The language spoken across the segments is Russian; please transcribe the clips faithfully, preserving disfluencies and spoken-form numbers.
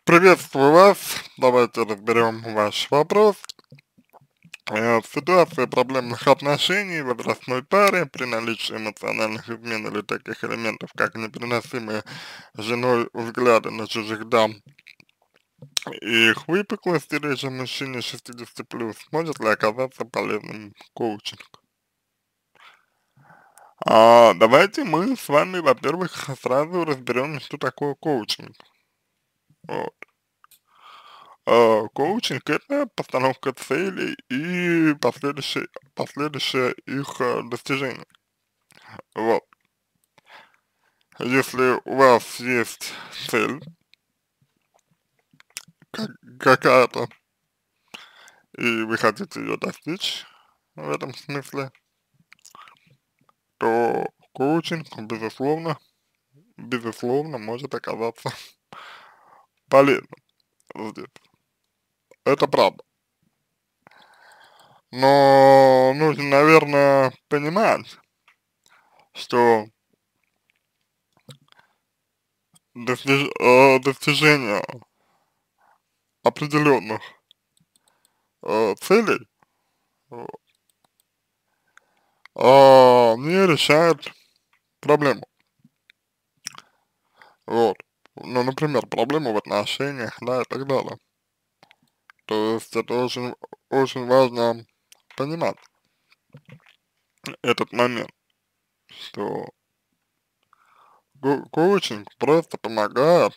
Приветствую вас. Давайте разберем ваш вопрос. Э, В ситуации проблемных отношений в возрастной паре при наличии эмоциональных измен или таких элементов, как непереносимые женой взгляды на чужих дам и их выпуклости, речь о мужчине шестидесяти плюс, может ли оказаться полезным коучинг? А, давайте мы с вами, во-первых, сразу разберем, что такое коучинг. Вот. А, коучинг — это постановка целей и последующее, последующее их а, достижение. Вот. Если у вас есть цель как- какая-то, и вы хотите ее достичь в этом смысле, то коучинг, безусловно, безусловно, может оказаться полезным здесь. Это правда. Но нужно, наверное, понимать, что достиж- э, достижение определенных э, целей э, а, не решает проблему. Вот. Ну, например, проблему в отношениях, да, и так далее. То есть это очень, очень важно понимать этот момент, что ко- коучинг просто помогает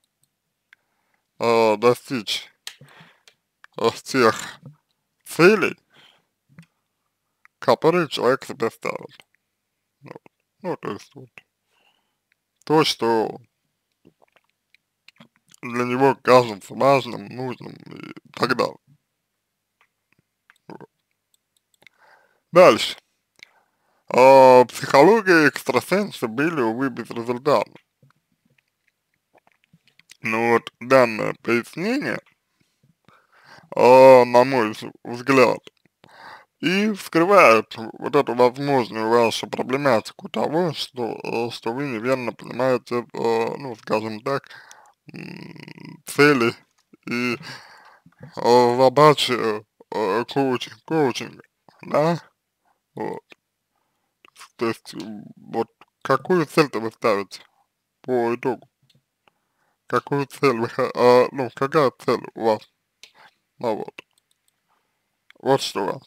э, достичь э, тех целей, которые человек себе ставит. Ну, ну, то есть вот, то, что для него кажется важным, нужным и так далее. Вот. Дальше. А, психология и экстрасенсы были, увы, безрезультатны. Но вот данное пояснение, а, на мой вз- взгляд, и вскрывает вот эту возможную вашу проблематику того, что, э, что вы неверно понимаете, э, ну, скажем так, м, цели и э, задачи э, коучинг, коучинга, да, вот. То есть, м, вот какую цель-то вы ставите по итогу? Какую цель вы, хо- а, ну, какая цель у вас? Ну вот, вот что у вас.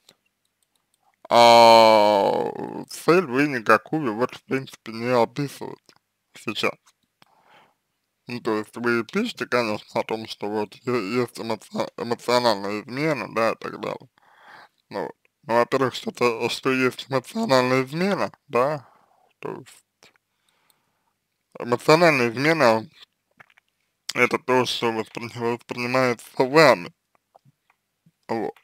А цель вы никакую, вот, в принципе, не описываете сейчас. Ну, то есть вы пишете, конечно, о том, что вот е- есть эмоци- эмоциональная измена, да, и так далее. Ну, вот. Ну, во-первых, что-то, что есть эмоциональная измена, да, то есть эмоциональная измена — это то, что воспри- воспринимается вами, вот.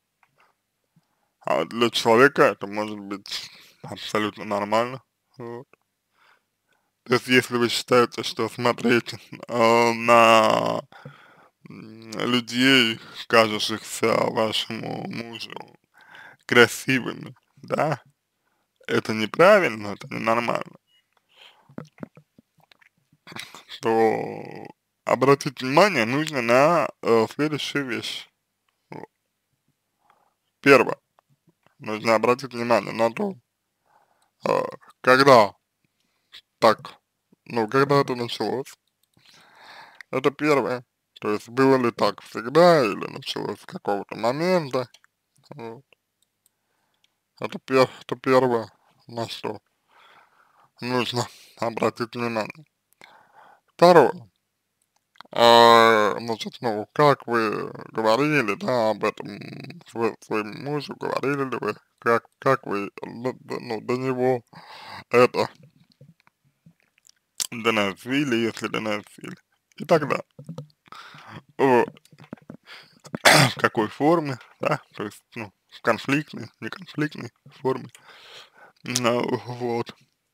А для человека это может быть абсолютно нормально, вот. То есть если вы считаете, что смотреть э, на м, людей, кажущихся вашему мужу красивыми, да, это неправильно, это ненормально, то обратить внимание нужно на э, следующие вещи. Вот. Первое, нужно обратить внимание на то, э, когда так, ну, когда это началось, это первое. То есть было ли так всегда или началось с какого-то момента, вот. Это, пер, это первое, на что нужно обратить внимание. Второе. А, значит, ну, как вы говорили, да, об этом сво- своему мужу, говорили ли вы, как, как вы, ну, д- ну, до него это доносили, если доносили, и так далее. Вот. В какой форме, да, то есть, ну, в конфликтной, неконфликтной форме, ну, вот,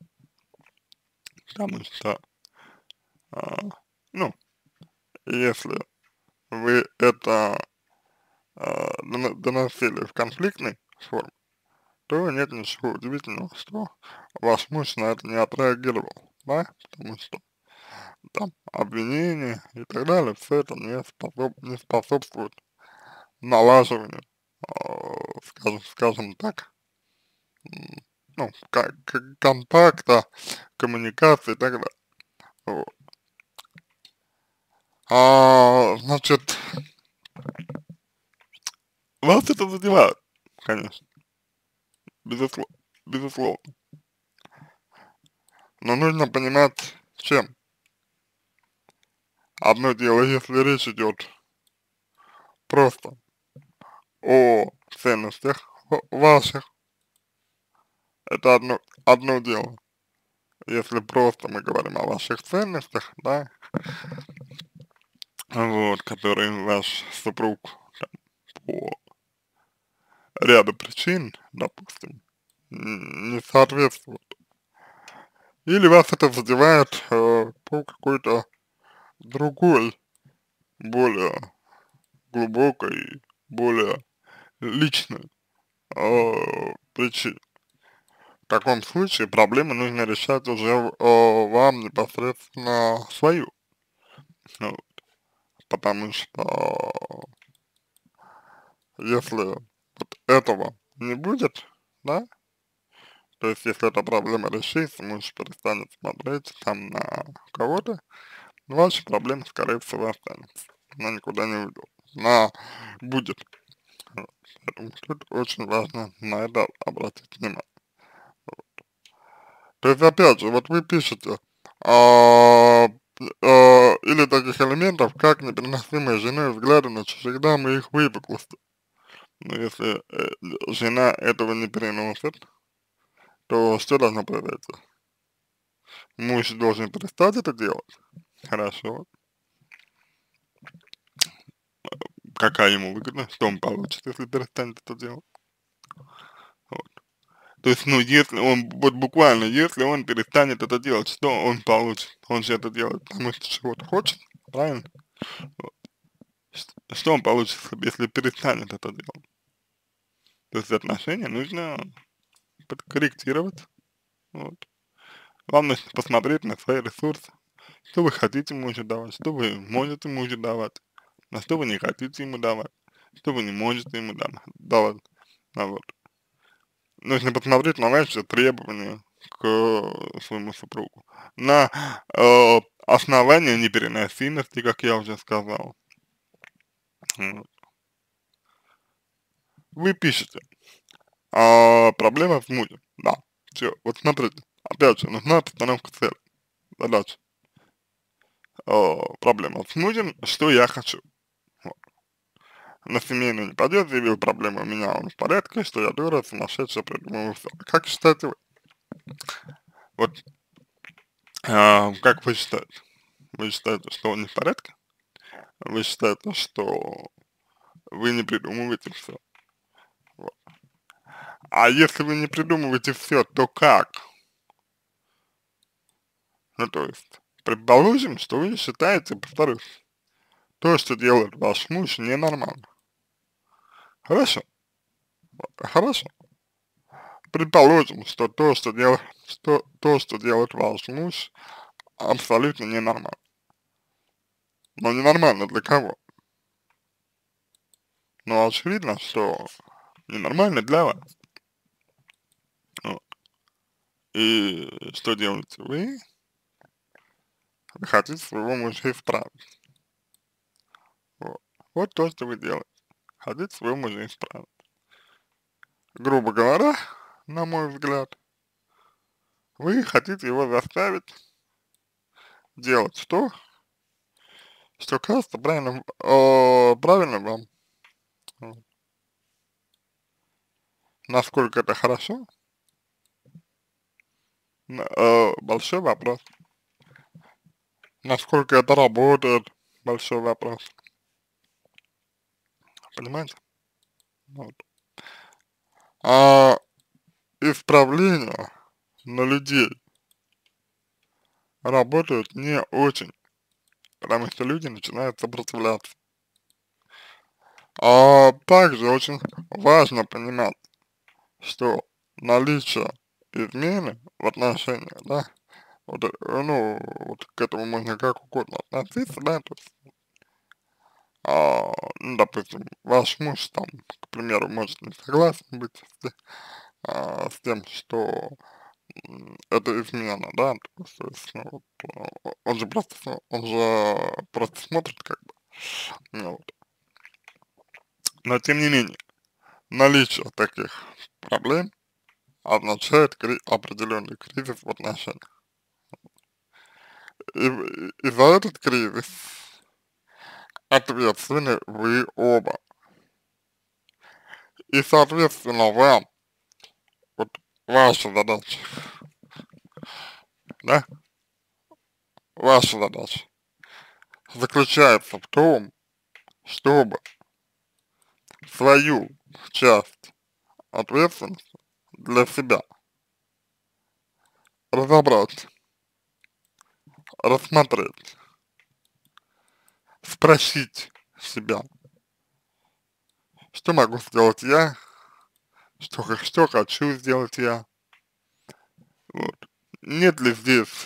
потому что, а, ну, если вы это а, доно- доносили в конфликтной форме, то нет ничего удивительного, что ваш муж на это не отреагировал, да, потому что там, обвинения и так далее, все это не, способ, не способствует налаживанию, э, скажем, скажем так, м, ну, как, контакта, коммуникации и так далее. Вот. А, значит, вас это задевает, конечно, безусловно, безусловно. Но нужно понимать, чем. Одно дело, если речь идет просто о ценностях ваших, это одно, одно дело. Если просто мы говорим о ваших ценностях, да, вот, которые ваш супруг там, по ряду причин, допустим, н- не соответствует. Или вас это задевает э, по какой-то другой, более глубокой, более личной э, причине. В таком случае проблему нужно решать уже э, вам непосредственно свою. Ну, потому что если вот этого не будет, да, то есть если эта проблема решится, муж перестанет смотреть там на кого-то, ваша проблема, скорее всего, останется. Она никуда не уйдет. Она будет. Вот. Поэтому тут очень важно на это обратить внимание. То есть, опять же, вот вы пишете, а, а, или таких элементов, как непереносимые женой взгляды на чужих дам и их выпуклости. Но если э, жена этого не переносит, то что должно произойти? Муж должен перестать это делать. Хорошо. Какая ему выгода? Что он получит, если перестанет это делать? Вот. То есть, ну, если он, вот буквально, если он перестанет это делать, что он получит? Он же это делает, потому что чего-то хочет, правильно? Вот. Ш- Что он получит, если если перестанет это делать? То есть отношения нужно подкорректировать. Вот. Вам нужно посмотреть на свои ресурсы, что вы хотите мужу давать, что вы можете мужу давать, на что вы не хотите ему давать, что вы не можете ему дам- давать. А вот. Нужно посмотреть на ваши требования к своему супругу. На э, основании непереносимости, как я уже сказал. Вот. Вы пишете, а, проблема с мужем. Да, все. Вот смотрите, опять же, нужна постановка цели, задачи. Э, проблема с мужем, что я хочу. Вот. На семейную не пойдет, заявил, проблема у меня, он в порядке, что я дура, сумасшедшая, придумываю все. Как считаете вы? Вот, а, как вы считаете? Вы считаете, что он не в порядке? Вы считаете, что вы не придумываете все? Вот. А если вы не придумываете все, то как? Ну, то есть, предположим, что вы считаете, повторюсь, то, что делает ваш муж, ненормально. Хорошо, хорошо. Предположим, что то, что делает, что, то, что делает ваш муж, абсолютно ненормально. Но ненормально для кого? Ну, очевидно, что ненормально для вас. Вот. И что делаете вы? Вы хотите своего мужа исправить. Вот. Вот то, что вы делаете. Хотите своего мужа исправить. Грубо говоря, на мой взгляд, вы хотите его заставить делать то, что кажется правильным, э, правильным вам. Вот. Насколько это хорошо, н- э, большой вопрос. Насколько это работает, большой вопрос. Понимаете? Вот. А исправления на людей работают не очень, потому что люди начинают сопротивляться. А также очень важно понимать, что наличие измены в отношениях, да, вот, э, ну, вот к этому можно как угодно относиться, да, то есть, а, ну, допустим, ваш муж там, к примеру, может не согласен быть с, те- а, с тем, что м, это измена, да, то есть, то есть, ну, вот, э, он же просто, смо- он же просто смотрит, как бы, ну, вот. Но тем не менее, наличие таких проблем означает кри определенный кризис в отношениях. И, в- и за этот кризис ответственны вы оба. И, соответственно, вам, вот ваша задача, да, ваша задача заключается в том, чтобы свою часть ответственности для себя разобрать, рассмотреть, спросить себя, что могу сделать я, что, х- что хочу сделать я, вот. Нет ли здесь,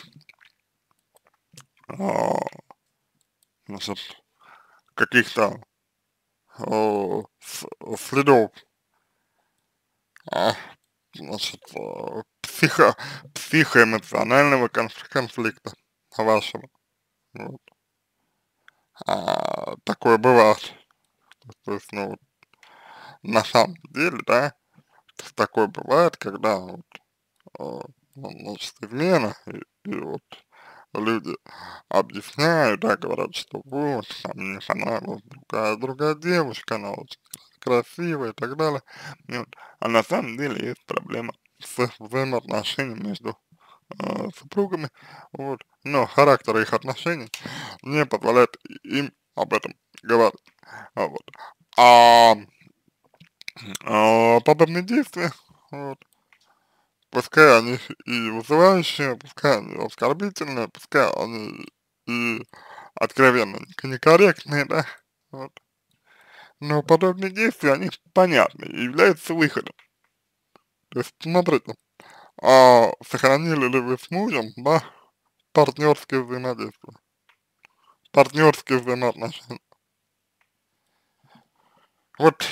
а, значит, каких-то а, с- следов, а, значит, а, психо, психоэмоционального конф- конфликта вашего. Вот. А, такое бывает. То есть, ну, вот, на самом деле, да, такое бывает, когда вот, а, ну, значит, измена, и, и вот люди объясняют, да, говорят, что вот, там, мне понравилась другая, другая девушка, она очень красивая и так далее. И вот. А на самом деле есть проблема с взаимоотношениями между э, супругами, вот, но характер их отношений не позволяет им об этом говорить, а, вот. А, а подобные действия, вот, пускай они и вызывающие, пускай они оскорбительные, пускай они и откровенно некорректные, да, вот, но подобные действия, они понятны и являются выходом. То есть, смотрите, а сохранили ли вы с мужем, да, партнерские взаимодействия, партнерские взаимоотношения? Вот,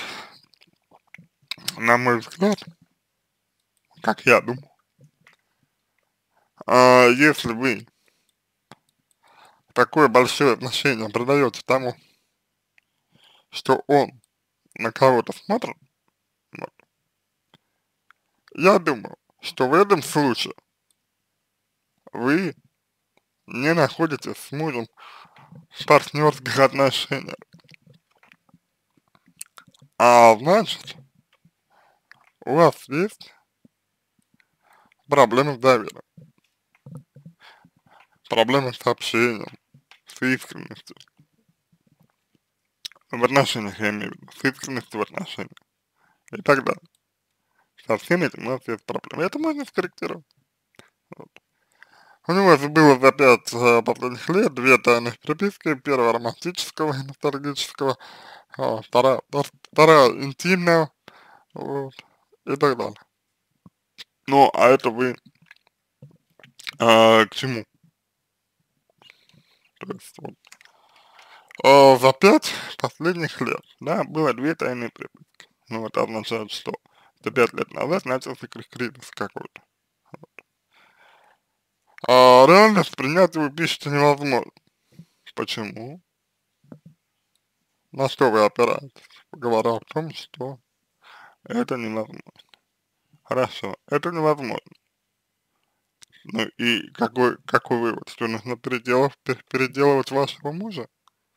на мой взгляд, как я думаю, а, если вы такое большое отношение придаете тому, что он на кого-то смотрит, вот, я думаю, что в этом случае вы не находитесь с мужем в партнерских отношениях, а значит, у вас есть проблемы с доверием, проблемы с общением, с искренностью в отношениях, я имею в виду, с искренностью в отношениях и так далее. Со всем этим у нас есть проблемы. Это можно скорректировать. Вот. У него же было за пять э, последних лет две тайных переписки. Первая романтического и ностальгического, а, вторая, втор- вторая интимная, вот, и так далее. Ну, а это вы а, к чему? То есть, вот, а, за пять последних лет, да, было две тайные переписки. Ну, это означает, что за пять лет назад начался кри- кризис какой-то. А реальность принять вы пишете невозможно. Почему? На что вы опираетесь? Говоря о том, что это невозможно. Хорошо, это невозможно. Ну и какой, какой вывод? Что нужно переделав, пер- переделывать вашего мужа?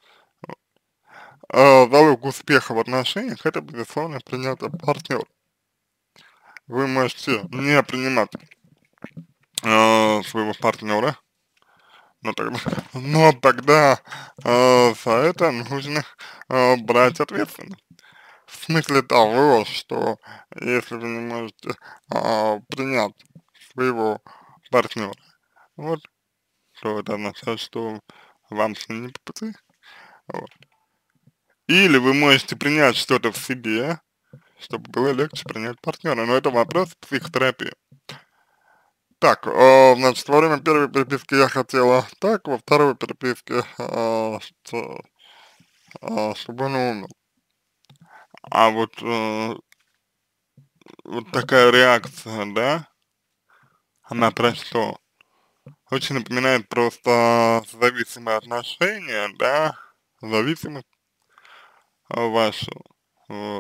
А, залог успеха в отношениях — это, безусловно, принятие партнера. Вы можете не принимать а, своего партнера, но тогда, но тогда а, за это нужно а, брать ответственность. В смысле того, что если вы не можете а, принять своего партнера, вот, то это означает, что вам с ним не по пути. Вот. Или вы можете принять что-то в себе, чтобы было легче принять партнера. Но это вопрос психотерапии. Так, э, значит, во время первой переписки я хотела так, во второй переписке, э, что, э, чтобы он умер. А вот, э, вот такая реакция, да, она про что? Очень напоминает просто зависимые отношения, да, зависимость э, вашу, вот.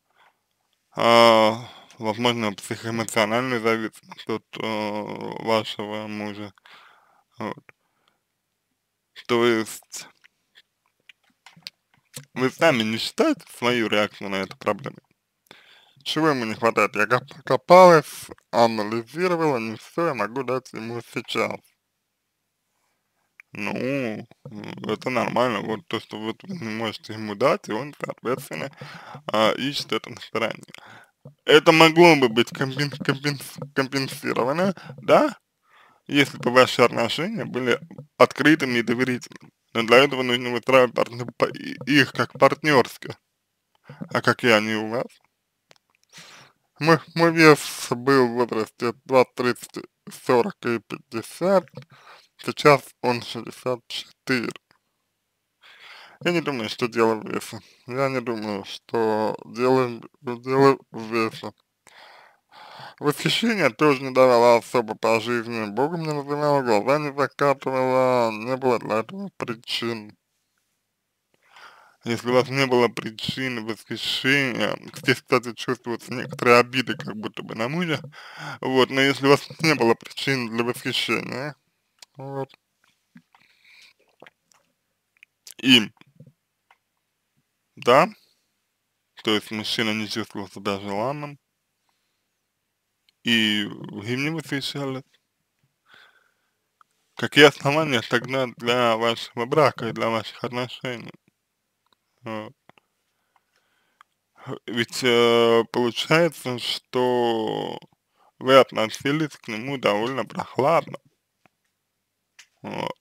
А, возможно, психоэмоциональную зависимость от э, вашего мужа, вот. То есть вы сами не считаете свою реакцию на эту проблему? Чего ему не хватает? Я коп копалась, анализировала, не все я могу дать ему сейчас. Ну, м, это нормально. Вот то, что вот вы не можете ему дать, и он, соответственно, а, ищет это на стороне. Это могло бы быть компен компенс компенсировано, да, если бы ваши отношения были открытыми и доверительными. Но для этого нужно выстраивать партне па и их как партнерские. А какие они у вас? Мой мой вес был в возрасте двадцать, тридцать, сорок и пятьдесят, сейчас он шестьдесят четыре. Я не думаю, что дело в весе. Я не думаю, что дело дело в весе. Восхищение тоже не давала особо по жизни, Богом не называла, глаза не закатывала, не было для этого причин. Если у вас не было причин восхищения, здесь, кстати, чувствуются некоторые обиды, как будто бы на мужа, вот, но если у вас не было причин для восхищения, вот, им, да, то есть мужчина не чувствовал себя желанным, и вы им не восхищались, какие основания тогда для вашего брака и для ваших отношений? Вот. Ведь э, получается, что вы относились к нему довольно прохладно, вот.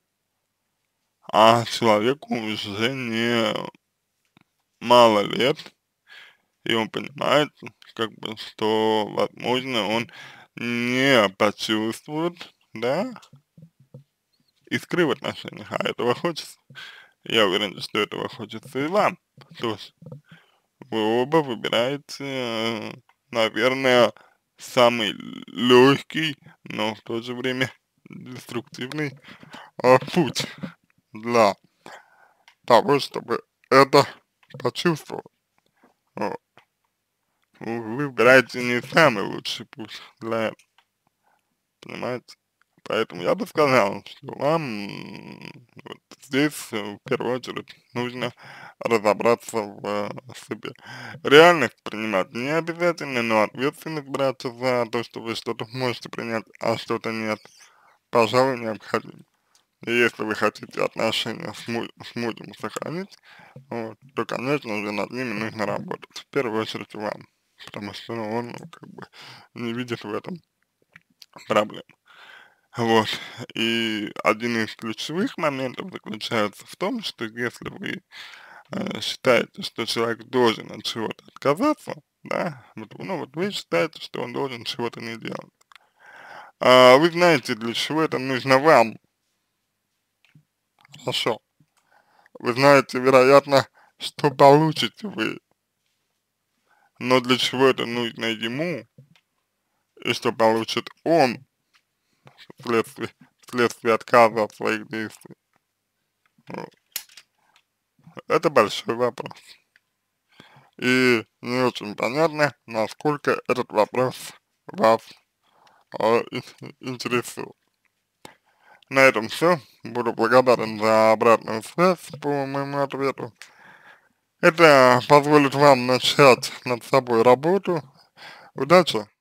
А человеку уже не мало лет, и он понимает, как бы, что, возможно, он не почувствует, да, искры в отношениях, а этого хочется. Я уверен, что этого хочется и вам тоже. Вы оба выбираете, э, наверное, самый легкий, но в то же время деструктивный э, путь для того, чтобы это почувствовать. Вот. Вы выбираете не самый лучший путь для этого, понимаете? Поэтому я бы сказал, что вам м, вот здесь э, в первую очередь нужно разобраться в э, себе. Реальность принимать не обязательно, но ответственность браться за то, что вы что-то можете принять, а что-то нет, пожалуй, необходимо. И если вы хотите отношения с, му с мужем сохранить, вот, то, конечно же, над ними нужно работать. В первую очередь вам, потому что ну, он ну, как бы не видит в этом проблем. Вот. И один из ключевых моментов заключается в том, что если вы э, считаете, что человек должен от чего-то отказаться, да, вот, ну вот вы считаете, что он должен чего-то не делать. А вы знаете, для чего это нужно вам, хорошо. Вы знаете, вероятно, что получите вы, но для чего это нужно ему, и что получит он вследствие, вследствие отказа от своих действий. Вот. Это большой вопрос. И не очень понятно, насколько этот вопрос вас э, интересует. На этом все. Буду благодарен за обратную связь по моему ответу. Это позволит вам начать над собой работу. Удачи!